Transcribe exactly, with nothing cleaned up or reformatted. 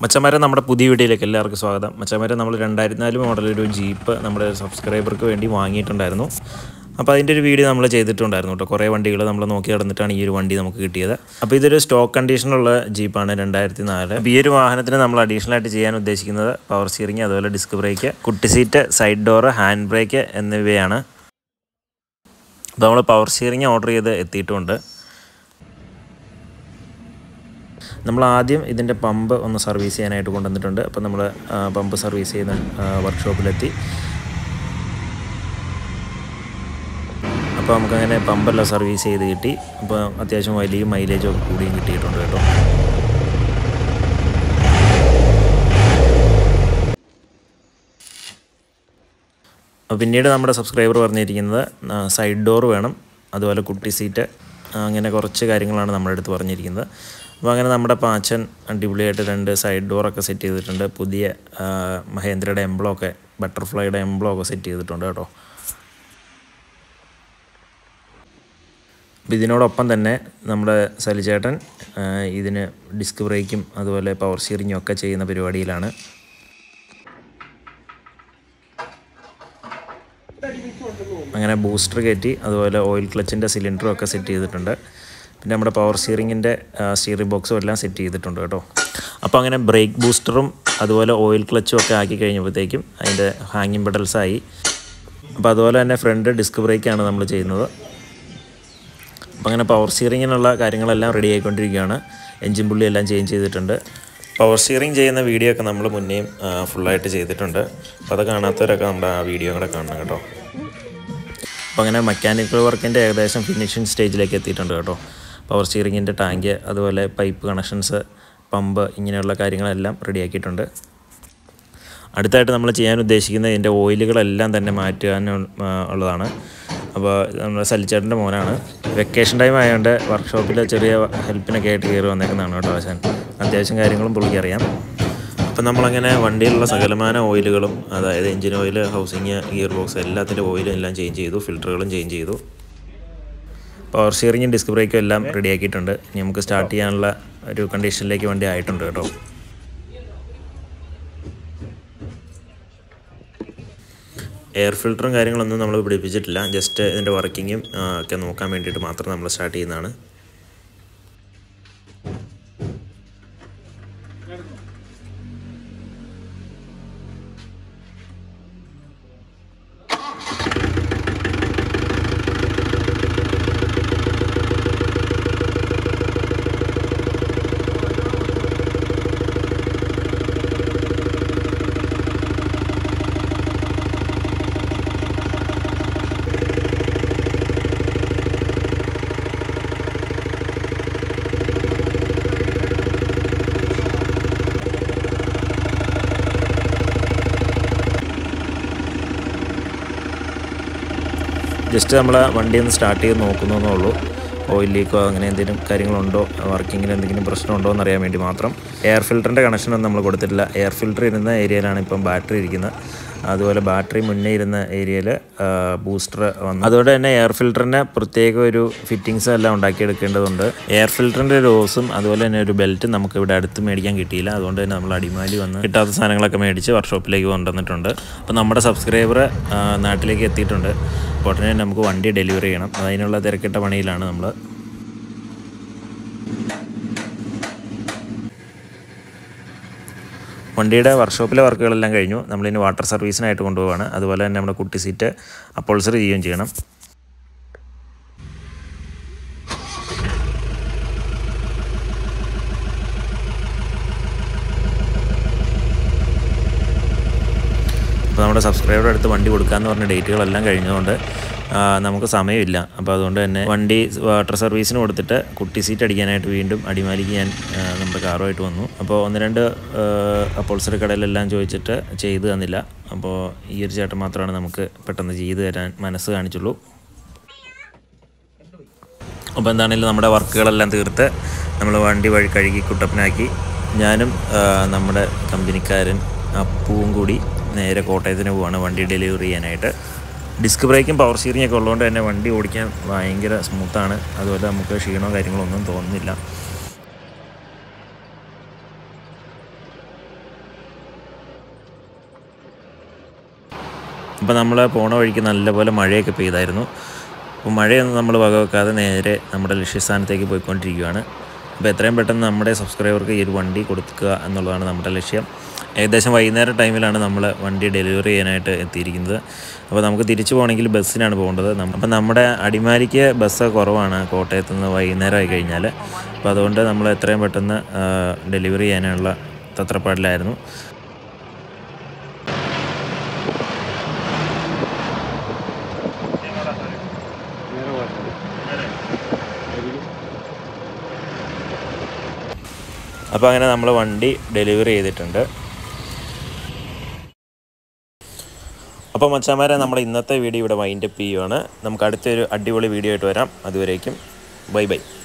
മച്ചന്മാരെ നമ്മുടെ പുതിയ വീഡിയോയിലേക്ക് എല്ലാവർക്കും സ്വാഗതം. മച്ചന്മാരെ നമ്മൾ രണ്ടായിരത്തി നാല് മോഡലൊരു ജീപ്പ് നമ്മുടെ സബ്സ്ക്രൈബർക്ക് വേണ്ടി വാങ്ങിയിട്ടുണ്ടായിരുന്നു. അപ്പോൾ അതിൻ്റെ ഒരു വീഡിയോ നമ്മൾ ചെയ്തിട്ടുണ്ടായിരുന്നു കേട്ടോ. കുറേ വണ്ടികൾ നമ്മൾ നോക്കി നടന്നിട്ടാണ് ഈ ഒരു വണ്ടി നമുക്ക് കിട്ടിയത്. അപ്പോൾ ഇതൊരു സ്റ്റോക്ക് കണ്ടീഷനുള്ള ജീപ്പാണ് രണ്ടായിരത്തി നാല്. അപ്പോൾ ഈ ഒരു വാഹനത്തിന് നമ്മൾ അഡീഷണൽ ആയിട്ട് ചെയ്യാൻ ഉദ്ദേശിക്കുന്നത് പവർ സ്റ്റിയറിംഗ്, അതുപോലെ ഡിസ്ക് ബ്രേക്ക്, കുട്ടി seat, side door, hand brake എന്നിവയാണ്. അപ്പോൾ നമ്മൾ പവർ സ്റ്റിയറിംഗ് ഓർഡർ ചെയ്ത് എത്തിയിട്ടുണ്ട്. നമ്മൾ ആദ്യം ഇതിൻ്റെ പമ്പ് ഒന്ന് സർവീസ് ചെയ്യാനായിട്ട് കൊണ്ടുവന്നിട്ടുണ്ട്. അപ്പോൾ നമ്മൾ പമ്പ് സർവീസ് ചെയ്യുന്ന വർക്ക്ഷോപ്പിലെത്തി. അപ്പോൾ നമുക്കങ്ങനെ പമ്പെല്ലാം സർവീസ് ചെയ്ത് കിട്ടി. അപ്പോൾ അത്യാവശ്യം വലിയ മൈലേജും ഒക്കെ കൂടിയും കിട്ടിയിട്ടുണ്ട് കേട്ടോ. പിന്നീട് നമ്മുടെ സബ്സ്ക്രൈബർ പറഞ്ഞിരിക്കുന്നത് സൈഡ് ഡോർ വേണം, അതുപോലെ കുട്ടി സീറ്റ്, അങ്ങനെ കുറച്ച് കാര്യങ്ങളാണ് നമ്മുടെ അടുത്ത് പറഞ്ഞിരിക്കുന്നത്. അപ്പോൾ അങ്ങനെ നമ്മുടെ പാച്ചൻ അടിപൊളിയായിട്ട് രണ്ട് സൈഡ് ഡോറൊക്കെ സെറ്റ് ചെയ്തിട്ടുണ്ട്. പുതിയ മഹേന്ദ്രയുടെ എംബ്ലമൊക്കെ, ബട്ടർഫ്ലൈയുടെ എംബ്ലമൊക്കെ സെറ്റ് ചെയ്തിട്ടുണ്ട് കേട്ടോ. അപ്പോൾ ഇതിനോടൊപ്പം തന്നെ നമ്മുടെ സലിച്ചേട്ടൻ ഇതിന് ഡിസ്ക് ബ്രേക്കും അതുപോലെ പവർ സ്റ്റിയറിങ്ങും ഒക്കെ ചെയ്യുന്ന പരിപാടിയിലാണ്. അങ്ങനെ ബൂസ്റ്റർ കയറ്റി അതുപോലെ ഓയിൽ ക്ലച്ചിൻ്റെ സിലിണ്ടറും ഒക്കെ സെറ്റ് ചെയ്തിട്ടുണ്ട്. പിന്നെ നമ്മുടെ പവർ സ്റ്റിയറിങ്ങിൻ്റെ സ്റ്റിയറിംഗ് ബോക്സും എല്ലാം സെറ്റ് ചെയ്തിട്ടുണ്ട് കേട്ടോ. അപ്പോൾ അങ്ങനെ ബ്രേക്ക് ബൂസ്റ്ററും അതുപോലെ ഓയിൽ ക്ലച്ചും ഒക്കെ ആക്കി കഴിഞ്ഞപ്പോഴത്തേക്കും അതിൻ്റെ ഹാങ്ങിങ് പെഡൽസായി. അപ്പോൾ അതുപോലെ തന്നെ ഫ്രണ്ട് ഡിസ്ക് ബ്രേക്കാണ് നമ്മൾ ചെയ്യുന്നത്. അപ്പോൾ അങ്ങനെ പവർ സ്റ്റിയറിങ്ങിനുള്ള കാര്യങ്ങളെല്ലാം റെഡി ആയിക്കൊണ്ടിരിക്കുകയാണ്. എൻജിൻ പുള്ളി എല്ലാം ചേഞ്ച് ചെയ്തിട്ടുണ്ട്. പവർ സ്റ്റിയറിംഗ് ചെയ്യുന്ന വീഡിയോ ഒക്കെ നമ്മൾ മുന്നേയും ഫുള്ളായിട്ട് ചെയ്തിട്ടുണ്ട്. അപ്പോൾ അത് കാണാത്തവരൊക്കെ നമ്മുടെ ആ വീഡിയോ കൂടെ കാണണം കേട്ടോ. അപ്പോൾ അങ്ങനെ മെക്കാനിക്കൽ വർക്കിൻ്റെ ഏകദേശം ഫിനിഷിംഗ് സ്റ്റേജിലേക്ക് എത്തിയിട്ടുണ്ട് കേട്ടോ. പവർ സ്റ്റിയറിങ്ങിൻ്റെ ടാങ്ക്, അതുപോലെ പൈപ്പ് കണക്ഷൻസ്, പമ്പ്, ഇങ്ങനെയുള്ള കാര്യങ്ങളെല്ലാം റെഡിയാക്കിയിട്ടുണ്ട്. അടുത്തായിട്ട് നമ്മൾ ചെയ്യാൻ ഉദ്ദേശിക്കുന്നത് ഇതിൻ്റെ ഓയിലുകളെല്ലാം തന്നെ മാറ്റാൻ ഉള്ളതാണ്. അപ്പോൾ നമ്മൾ സലിച്ചേട്ടൻ്റെ മോനാണ്. വെക്കേഷൻ ടൈം ആയതുകൊണ്ട് വർക്ക്ഷോപ്പിൽ ചെറിയ ഹെൽപ്പിനൊക്കെ ആയിട്ട് കയറി വന്നേക്കുന്നതാണ് കേട്ടോ ആശാൻ. അത്യാവശ്യം കാര്യങ്ങളും പുള്ളിക്കറിയാം. അപ്പം നമ്മളങ്ങനെ വണ്ടിയിലുള്ള സകലമാന ഓയിലുകളും, അതായത് engine oil, housing, gear box, എല്ലാത്തിൻ്റെ ഓയിലും എല്ലാം ചേഞ്ച് ചെയ്തു. ഫിൽറ്ററുകളും ചേഞ്ച് ചെയ്തു. പവർ സ്റ്റിയറിങ്ങും ഡിസ്ക് ബ്രേക്കും എല്ലാം റെഡിയാക്കിയിട്ടുണ്ട്. ഇനി നമുക്ക് സ്റ്റാർട്ട് ചെയ്യാനുള്ള ഒരു കണ്ടീഷനിലേക്ക് വണ്ടി ആയിട്ടുണ്ട് കേട്ടോ. എയർ ഫിൽറ്ററും കാര്യങ്ങളൊന്നും നമ്മൾ പിടിപ്പിച്ചിട്ടില്ല. ജസ്റ്റ് ഇതിൻ്റെ വർക്കിങ്ങും ഒക്കെ നോക്കാൻ വേണ്ടിയിട്ട് മാത്രം നമ്മൾ സ്റ്റാർട്ട് ചെയ്യുന്നതാണ്. ജസ്റ്റ് നമ്മൾ വണ്ടി ഒന്ന് സ്റ്റാർട്ട് ചെയ്ത് നോക്കുന്നേ ഉള്ളൂ. ഓയിൽ ലീക്കോ അങ്ങനെ എന്തെങ്കിലും കാര്യങ്ങളുണ്ടോ, വർക്കിങ്ങിന് എന്തെങ്കിലും പ്രശ്നമുണ്ടോ എന്നറിയാൻ വേണ്ടി മാത്രം. എയർ ഫിൽറ്ററിൻ്റെ കണക്ഷനൊന്നും നമ്മൾ കൊടുത്തിട്ടില്ല. എയർ ഫിൽറ്റർ ഇരുന്ന ഏരിയയിലാണ് ഇപ്പം ബാറ്ററി ഇരിക്കുന്നത്. അതുപോലെ ബാറ്ററി മുന്നേ ഇരുന്ന ഏരിയയിൽ ബൂസ്റ്റർ വന്നു. അതുകൊണ്ട് തന്നെ എയർ ഫിൽറ്ററിന് പ്രത്യേക ഒരു ഫിറ്റിങ്സ് എല്ലാം ഉണ്ടാക്കിയെടുക്കേണ്ടതുണ്ട്. എയർ ഫിൽറ്ററിൻ്റെ ഒരു ഓസും അതുപോലെ തന്നെ ഒരു ബെൽറ്റും നമുക്ക് ഇവിടെ അടുത്ത് മേടിക്കാൻ കിട്ടിയില്ല. അതുകൊണ്ട് തന്നെ നമ്മൾ അടിമാലി വന്ന് കിട്ടാത്ത സാധനങ്ങളൊക്കെ മേടിച്ച് വർക്ക്ഷോപ്പിലേക്ക് കൊണ്ടുവന്നിട്ടുണ്ട്. അപ്പോൾ നമ്മുടെ സബ്സ്ക്രൈബർ നാട്ടിലേക്ക് എത്തിയിട്ടുണ്ട്. ഉടനെ നമുക്ക് വണ്ടി ഡെലിവറി ചെയ്യണം. അതിനുള്ള തിരക്കിട്ട പണിയിലാണ് നമ്മൾ. വണ്ടിയുടെ വർക്ക്ഷോപ്പിലെ വർക്കുകളെല്ലാം കഴിഞ്ഞു. നമ്മളിനി വാട്ടർ സർവീസിനായിട്ട് കൊണ്ടുപോവാണ്. അതുപോലെ തന്നെ നമ്മുടെ കുട്ടി സീറ്റ് അപ്പോൾസറി ചെയ്യുകയും ചെയ്യണം. അപ്പോൾ നമ്മുടെ സബ്സ്ക്രൈബറുടെ അടുത്ത് വണ്ടി കൊടുക്കാമെന്ന് പറഞ്ഞ ഡേറ്റുകളെല്ലാം കഴിഞ്ഞതുകൊണ്ട് നമുക്ക് സമയമില്ല. അപ്പോൾ അതുകൊണ്ട് തന്നെ വണ്ടി വാട്ടർ സർവീസിന് കൊടുത്തിട്ട് കുട്ടി സീറ്റ് അടിക്കാനായിട്ട് വീണ്ടും അടിമാലിക്ക് ഞാൻ നമ്മുടെ കാറുമായിട്ട് വന്നു. അപ്പോൾ ഒന്ന് രണ്ട് അപ്പോൾസറി കടയിലെല്ലാം ചോദിച്ചിട്ട് ചെയ്ത് തന്നില്ല. അപ്പോൾ ഈ ഒരു ചേട്ടൻ മാത്രമാണ് നമുക്ക് പെട്ടെന്ന് ചെയ്ത് തരാൻ മനസ്സ് കാണിച്ചുള്ളൂ. അപ്പോൾ എന്താണെങ്കിലും നമ്മുടെ വർക്കുകളെല്ലാം തീർത്ത് നമ്മൾ വണ്ടി വഴി കഴുകി കുട്ടപ്പനാക്കി ഞാനും നമ്മുടെ കമ്പനിക്കാരൻ അപ്പുവും കൂടി നേരെ കോട്ടയത്തിന് പോവാണ് വണ്ടി ഡെലിവറി ചെയ്യാനായിട്ട്. ഡിസ്ക് ബ്രേക്കും പവർ സ്റ്റിയറിംഗ് ഒക്കെ ഉള്ളതുകൊണ്ട് തന്നെ വണ്ടി ഓടിക്കാൻ ഭയങ്കര സ്മൂത്താണ്. അതുപോലെ നമുക്ക് ക്ഷീണമോ കാര്യങ്ങളോ ഒന്നും തോന്നുന്നില്ല. അപ്പോൾ നമ്മൾ പോണ വഴിക്ക് നല്ലപോലെ മഴയൊക്കെ പെയ്തായിരുന്നു. അപ്പോൾ മഴയൊന്നും നമ്മൾ വകവെക്കാതെ നേരെ നമ്മുടെ ലക്ഷ്യസ്ഥാനത്തേക്ക് പോയിക്കൊണ്ടിരിക്കുകയാണ്. അപ്പോൾ എത്രയും പെട്ടെന്ന് നമ്മുടെ സബ്സ്ക്രൈബർക്ക് ഈ ഒരു വണ്ടി കൊടുക്കുക എന്നുള്ളതാണ് നമ്മുടെ ലക്ഷ്യം. ഏകദേശം വൈകുന്നേരം ടൈമിലാണ് നമ്മൾ വണ്ടി ഡെലിവറി ചെയ്യാനായിട്ട് എത്തിയിരിക്കുന്നത്. അപ്പോൾ നമുക്ക് തിരിച്ചു പോകണമെങ്കിൽ ബസ്സിനാണ് പോകേണ്ടത്. അപ്പോൾ നമ്മുടെ അടിമാലിക്ക് ബസ് കുറവാണ് കോട്ടയത്ത് നിന്ന് വൈകുന്നേരം ആയി കഴിഞ്ഞാൽ. അപ്പോൾ അതുകൊണ്ട് നമ്മൾ എത്രയും പെട്ടെന്ന് ഡെലിവറി ചെയ്യാനുള്ള തത്രപ്പാടിലായിരുന്നു. അപ്പോൾ അങ്ങനെ നമ്മൾ വണ്ടി ഡെലിവറി ചെയ്തിട്ടുണ്ട്. അപ്പോൾ മച്ചാന്മാരെ, നമ്മൾ ഇന്നത്തെ വീഡിയോ ഇവിടെ വൈൻഡപ്പ് ചെയ്യുവാണ്. നമുക്ക് അടുത്തൊരു അടിപൊളി വീഡിയോ ആയിട്ട് വരാം. അതുവരേക്കും ബൈ ബൈ.